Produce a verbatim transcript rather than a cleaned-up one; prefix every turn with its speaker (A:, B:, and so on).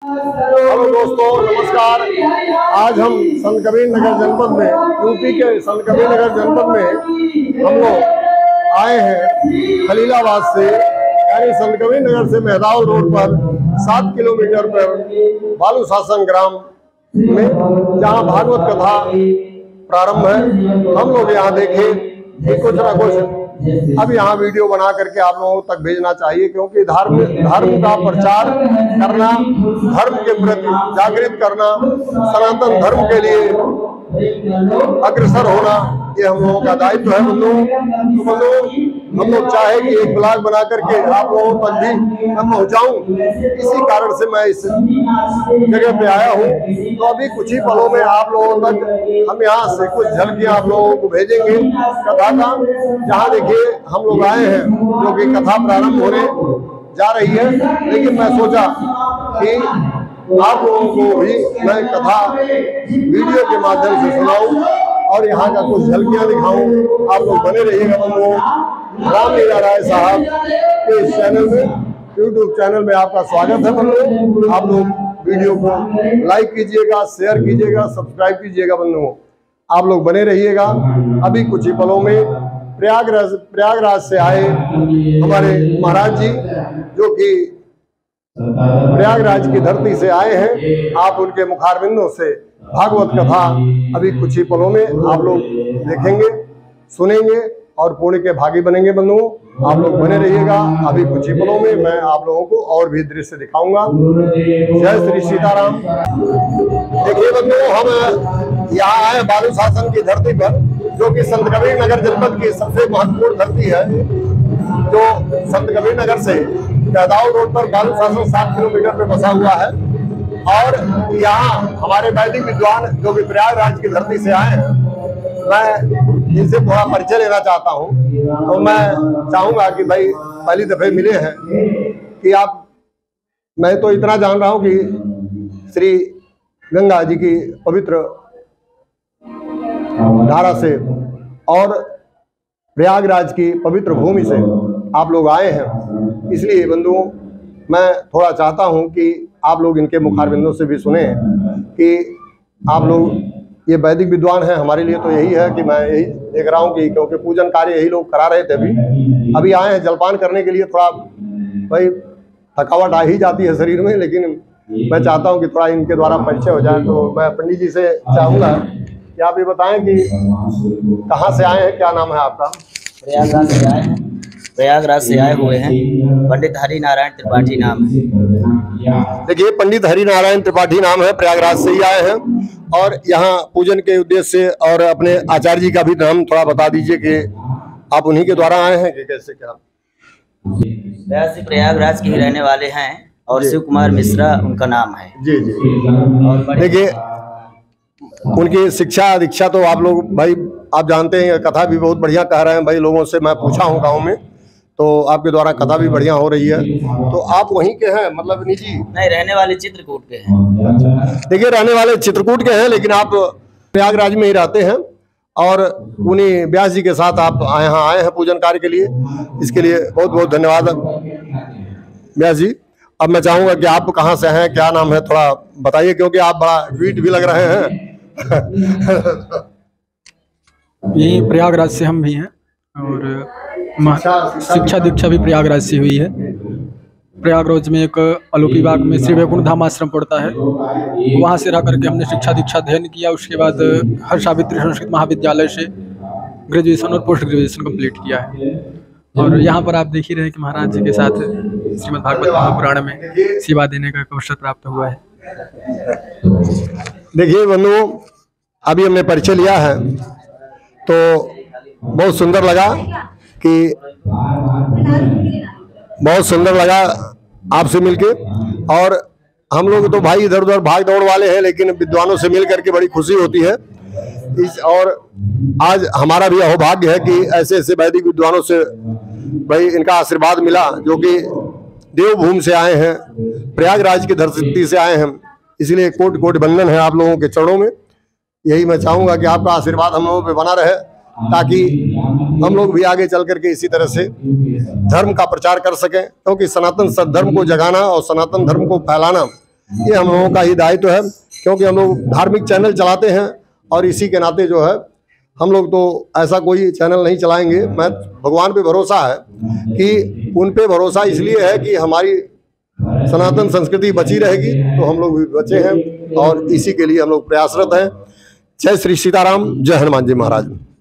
A: Hello दोस्तों, नमस्कार। आज हम संत कबीर नगर जनपद में, यूपी के संत कबीर नगर जनपद में हम लोग आए हैं खलीलाबाद से, यानी संत कबीर नगर से मेहदावल रोड पर सात किलोमीटर पर बालू शासन ग्राम में, जहां भागवत कथा प्रारंभ है। हम लोग यहाँ देखे कि कुछ ना कुछ अब यहाँ वीडियो बना करके आप लोगों तक भेजना चाहिए, क्योंकि धर्म धर्म का प्रचार करना, धर्म के प्रति जागृत करना, सनातन धर्म के लिए अग्रसर होना, ये हम लोगों का दायित्व है बंधुओं। तो बंधुओं, हम लोग चाहे कि एक ब्लॉग बना करके आप लोगों तक भी मैं पहुँचाऊँ, इसी कारण से मैं इस जगह पे आया हूँ। तो अभी कुछ ही पलों में आप लोगों तक हम यहाँ से कुछ झलकियाँ आप लोगों को भेजेंगे कथा का। जहाँ देखिए हम लोग आए हैं, जो कि कथा प्रारंभ होने जा रही है, लेकिन मैं सोचा कि आप लोगों को भी मैं कथा वीडियो के माध्यम से सुनाऊं और यहाँ का कुछ झलकियाँ दिखाऊं। आप लोग बने रहिएगा बंधुओं रामलीला राय साहब के इस चैनल में, यूट्यूब चैनल में आपका स्वागत है बंधुओं। आप लोग वीडियो को लाइक कीजिएगा, शेयर कीजिएगा, सब्सक्राइब कीजिएगा बंधुओं। आप लोग बने रहिएगा। अभी कुछ ही पलों में प्रयागराज प्रयागराज से आए हमारे महाराज जी, जो कि प्रयागराज की धरती से आए हैं, आप उनके मुखारबिंदों से भागवत कथा अभी कुछ ही पलों में आप लोग देखेंगे, सुनेंगे और पुण्य के भागी बनेंगे बंधुओं। आप लोग बने रहिएगा। अभी कुछ ही पलों में मैं आप लोगों को और भी दृश्य दिखाऊंगा। जय श्री सीताराम। देखिए बंधुओं, हम यहाँ आए बालू शासन की धरती पर, जो कि संत कबीर नगर जनपद की सबसे महत्वपूर्ण धरती है, जो संत कबीर नगर से मेहदावल रोड पर बालू शासन सात किलोमीटर पे बसा हुआ है। और यहाँ हमारे वैदिक विद्वान जो कि प्रयागराज की धरती से आए हैं, मैं इनसे थोड़ा परिचय लेना चाहता हूँ। तो मैं चाहूँगा कि भाई पहली दफे मिले हैं कि आप, मैं तो इतना जान रहा हूँ कि श्री गंगा जी की पवित्र धारा से और प्रयागराज की पवित्र भूमि से आप लोग आए हैं। इसलिए बंधुओं, मैं थोड़ा चाहता हूं कि आप लोग इनके मुखारबिंदों से भी सुने कि आप लोग, ये वैदिक विद्वान हैं, हमारे लिए तो यही है कि मैं यही देख रहा हूं कि क्योंकि पूजन कार्य यही लोग करा रहे थे, अभी अभी आए हैं जलपान करने के लिए। थोड़ा भाई थकावट आ ही जाती है शरीर में, लेकिन मैं चाहता हूं कि थोड़ा इनके द्वारा परिचय हो जाए। तो मैं पंडित जी से चाहूँगा कि आप ये बताएं कि कहाँ से आए हैं, क्या नाम है आपका?
B: प्रयागराज से आए हैं, प्रयागराज से आए हुए हैं। पंडित हरि नारायण त्रिपाठी नाम है।
A: देखिए, पंडित हरि नारायण त्रिपाठी नाम है, प्रयागराज से ही आए हैं। और यहाँ पूजन के उद्देश्य से, और अपने आचार्य जी का भी नाम थोड़ा बता दीजिए कि आप उन्हीं के द्वारा आए हैं कि कैसे क्या?
B: वैसे प्रयागराज के ही रहने वाले हैं और शिव कुमार मिश्रा उनका नाम है।
A: जी जी। देखिए, उनकी शिक्षा दीक्षा तो आप लोग भाई आप जानते हैं, कथा भी बहुत बढ़िया कह रहे हैं भाई। लोगों से मैं पूछा हूँ गांव में, तो आपके द्वारा कथा भी बढ़िया हो रही है। तो आप वहीं के हैं मतलब निजी? नहीं,
B: रहने वाले चित्रकूट के हैं।
A: देखिए, रहने वाले चित्रकूट के हैं, लेकिन आप प्रयागराज में ही रहते हैं और उन्हीं व्यास जी के साथ आप यहाँ आए हैं पूजन कार्य के लिए। इसके लिए बहुत बहुत धन्यवाद व्यास जी। अब मैं चाहूँगा कि आप कहाँ से हैं, क्या नाम है, थोड़ा बताइए, क्योंकि आप बड़ा ट्वीट भी लग रहे हैं।
C: यही प्रयागराज से हम भी हैं और शिक्षा दीक्षा भी प्रयागराज से हुई है। प्रयागराज में एक अलोपी बाग में श्री वैकुंठ धाम आश्रम पड़ता है, वहाँ से रह करके हमने शिक्षा दीक्षा अध्ययन किया। उसके बाद हर सावित्री संस्कृत महाविद्यालय से ग्रेजुएशन और पोस्ट ग्रेजुएशन कंप्लीट किया है। और यहाँ पर आप देख ही रहे हैं कि महाराज जी के साथ श्रीमद् भागवत महापुराण में सेवा देने का अवसर प्राप्त हुआ है।
A: देखिए बंधुओं, अभी हमने परिचय लिया है तो बहुत सुंदर लगा कि बहुत सुंदर लगा आपसे मिलके। और हम लोग तो भाई इधर उधर भाग दौड़ वाले हैं, लेकिन विद्वानों से मिल करके बड़ी खुशी होती है। इस और आज हमारा भी अहोभाग्य है कि ऐसे ऐसे वैदिक विद्वानों से भाई इनका आशीर्वाद मिला, जो कि देवभूमि से आए हैं, प्रयागराज की धरती से आए हैं। इसलिए कोटि कोटि वंदन है आप लोगों के चरणों में। यही मैं चाहूँगा कि आपका आशीर्वाद हम लोगों पे बना रहे, ताकि हम लोग भी आगे चल करके इसी तरह से धर्म का प्रचार कर सकें। क्योंकि सनातन सद्धर्म को जगाना और सनातन धर्म को फैलाना ये हम लोगों का ही दायित्व है, क्योंकि हम लोग धार्मिक चैनल चलाते हैं और इसी के नाते जो है हम लोग तो ऐसा कोई चैनल नहीं चलाएंगे। मैं भगवान पे भरोसा है कि उन पे भरोसा इसलिए है कि हमारी सनातन संस्कृति बची रहेगी, तो हम लोग भी बचे हैं और इसी के लिए हम लोग प्रयासरत हैं। जय श्री सीताराम, जय हनुमान जी महाराज।